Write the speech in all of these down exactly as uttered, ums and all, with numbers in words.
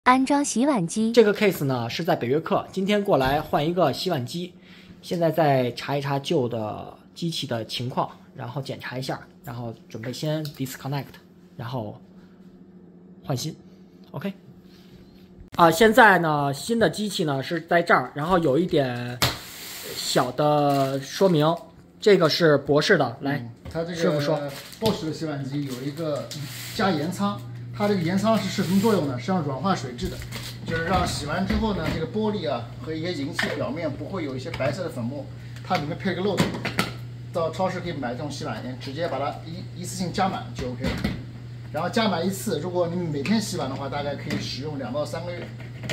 安装洗碗机。 这个 case 呢是在北约克，今天过来换一个洗碗机，现在再查一查旧的机器的情况，然后检查一下，然后准备先 disconnect， 然后换新 ，OK。啊，现在呢新的机器呢是在这儿，然后有一点小的说明，这个是博士的，来， 嗯、它这个师傅说， 博士的洗碗机有一个加盐仓。 它这个盐仓是是什么作用呢？是让软化水质的，就是让洗完之后呢，这个玻璃啊和一些银器表面不会有一些白色的粉末。它里面配个漏斗，到超市可以买这种洗碗盐，直接把它一一次性加满就 OK 了。然后加满一次，如果你每天洗碗的话，大概可以使用两到三个月。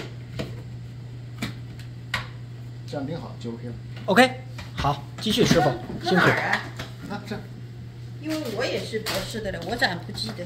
这样拧好就 OK 了。 OK， 好，继续，师傅，辛苦。 啊，这。 因为我也是博士的了，我咋不记得？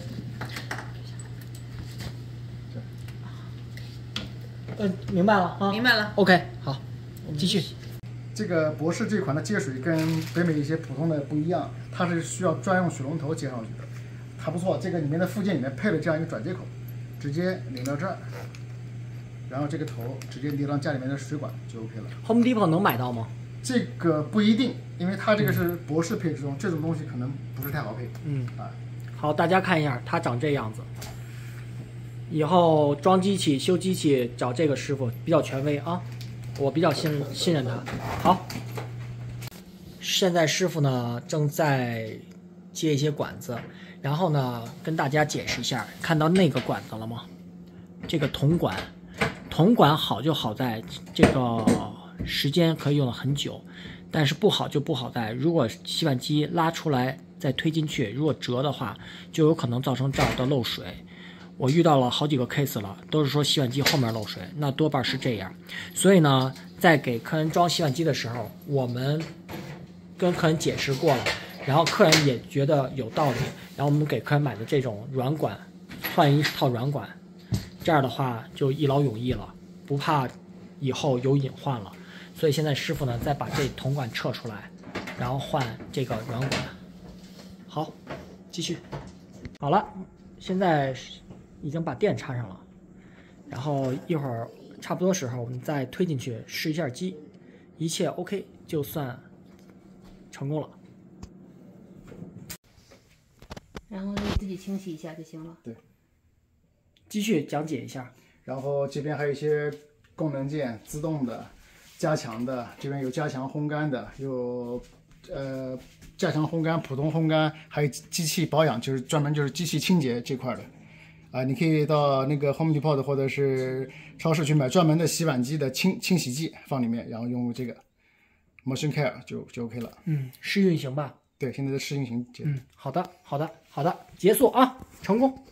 呃，明白了啊， 明白了。 OK， 好，继续。 这个博士这款的接水跟北美一些普通的不一样，它是需要专用水龙头接上去的，还不错。这个里面的附件里面配了这样一个转接口，直接拧到这儿，然后这个头直接连到家里面的水管就 OK 了。 Home Depot 能买到吗？ 这个不一定，因为它这个是博士配置中，这种东西可能不是太好配。 嗯啊， 好，大家看一下，它长这样子。 以后装机器、修机器找这个师傅比较权威啊，我比较信信任他。好，现在师傅呢正在接一些管子，然后呢跟大家解释一下，看到那个管子了吗？这个铜管，铜管好就好在这个时间可以用了很久，但是不好就不好在，如果洗碗机拉出来再推进去，如果折的话，就有可能造成这儿的漏水。 我遇到了好几个 case 了，都是说洗碗机后面漏水，那多半是这样。所以呢，在给客人装洗碗机的时候，我们跟客人解释过了，然后客人也觉得有道理，然后我们给客人买的这种软管，换一套软管，这样的话就一劳永逸了，不怕以后有隐患了。所以现在师傅呢，再把这铜管撤出来，然后换这个软管。好，继续。好了，现在 已经把电插上了，然后一会儿差不多时候我们再推进去试一下机，一切 OK 就算成功了。 然后你自己清洗一下就行了。 对， 继续讲解一下。 然后这边还有一些功能键，自动的、加强的，这边有加强烘干的，有呃加强烘干、普通烘干，还有机器保养，就是专门就是机器清洁这块的。 啊，你可以到那个 Home Depot 或者是超市去买专门的洗碗机的清清洗剂放里面，然后用这个 Motion Care 就就 OK 了。 嗯，试运行吧。 对，现在的试运行。 嗯，好的，好的，好的，结束啊，成功。